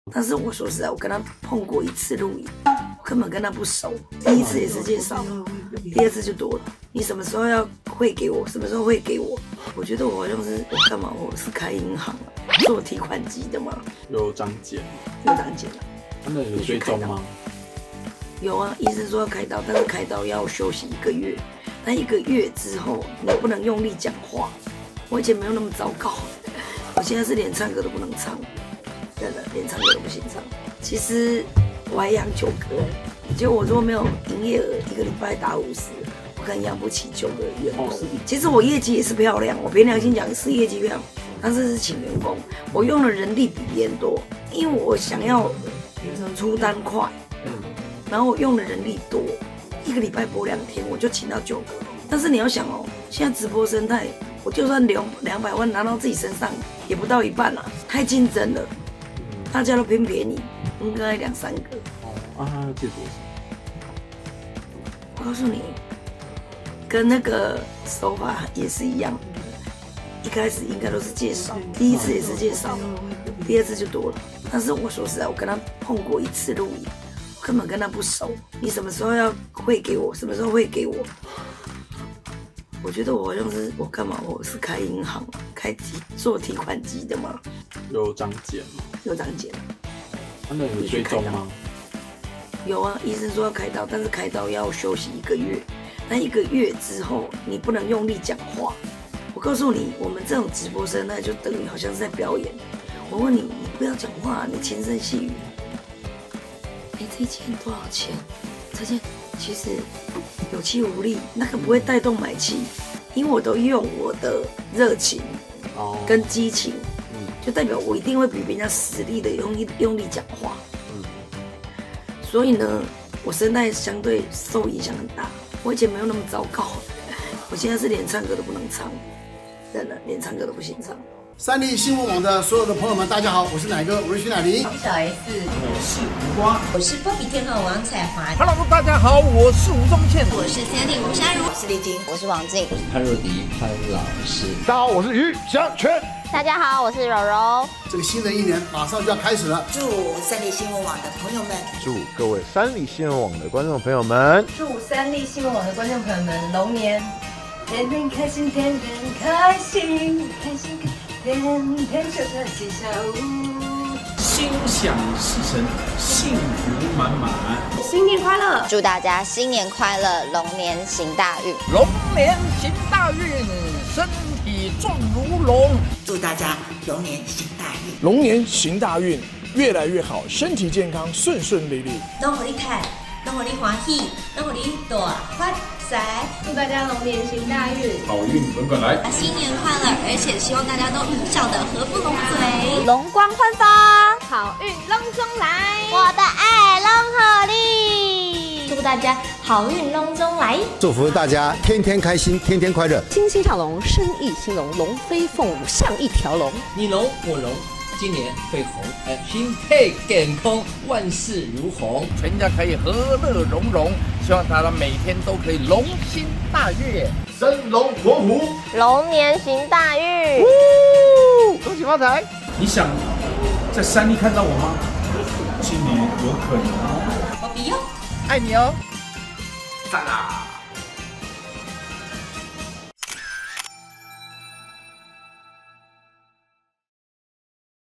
但是我说实在，我跟他碰过1次录影，我根本跟他不熟。第1次也是介绍，第2次就多了。你什么时候要汇给我？什么时候汇给我？我觉得我好像是我干嘛？我是开银行做提款机的吗？ 有长茧， 有长茧了。 他们有追踪吗？ 有啊，医生说要开刀，但是开刀要休息1个月。那1个月之后，你不能用力讲话。我以前没有那么糟糕，我现在是连唱歌都不能唱。真的连唱歌都不行唱。其实我还养9个，结果我如果没有营业额，1个礼拜打50，我可能养不起9个员工。其实我业绩也是漂亮，我凭良心讲是业绩漂亮，但是是请员工，我用的人力比别人多，因为我想要出单快，然后我用的人力多，1个礼拜播2天我就请到9个。但是你要想哦，现在直播生态，我就算200万拿到自己身上，也不到1半啊，太竞争了。大家都偏便宜，应该2、3个。 他要借多少？ 我告诉你，跟那个手法也是一样，一开始应该都是介绍，第1次也是介绍，第2次就多了。但是我说实在，我跟他碰过1次录影，我根本跟他不熟。你什么时候要汇给我？什么时候汇给我？我觉得我好像是我干嘛？我是开银行做提款机的吗？ 有长茧吗？ 有长茧。 他们有追踪吗？ 有啊，医生说要开刀，但是开刀要休息1个月。那1个月之后，你不能用力讲话。我告诉你，我们这种直播生，那就等于好像是在表演。我问你，你不要讲话，你轻声细语。这件多少钱？这件其实有气无力，那个不会带动买气，因为我都用我的热情跟激情，就代表我一定会比别人家实力的用力讲话。所以呢，我声带相对受影响很大。我以前没有那么糟糕，我现在是连唱歌都不能唱，真的连唱歌都不行唱。 三立新闻网的所有的朋友们，大家好，我是奶哥，我是徐乃麟， 我是小 S， 我是胡瓜， 我是波比天后王彩华。 Hello， 大家好，我是吴宗宪， 我是Sandy吴珊如，我是丽晶， 我是王静， 我是潘若迪潘老师。 大家好，我是于祥全。 大家好，我是柔柔。 这个新的1年马上就要开始了， 祝三立新闻网的朋友们， 祝各位三立新闻网的观众朋友们， 祝三立新闻网的观众朋友们龙年天天开心，天天开心，开心天天就开心下午， 心想事成，幸福满满， 新年快乐！ 祝大家新年快乐，龙年行大运， 龙年行大运，身体壮如龙。 祝大家龙年行大运， 龙年行大运，越来越好，身体健康，顺顺利利。 拢互你看，拢互你欢喜，拢互你大发财。 祝大家龙年行大运， 好运滚滚来！ 新年快乐！而且希望大家都笑得合不拢嘴， 龙光焕发， 好运隆中来， 我的爱龙合力。 祝大家好运隆中来， 祝福大家天天开心，天天快乐， 欣欣向荣，生意兴隆，龙飞凤舞像一条龙。 你龙我龙，今年会红，心态健康，万事如虹， 全家可以和乐融融。希望大家每天都可以龙心大悦， 生龙活虎， 龙年行大运， 恭喜发财！ 你想在山里看到我吗？今年有可能哦。 我比哟， 爱你哦， 赞啦！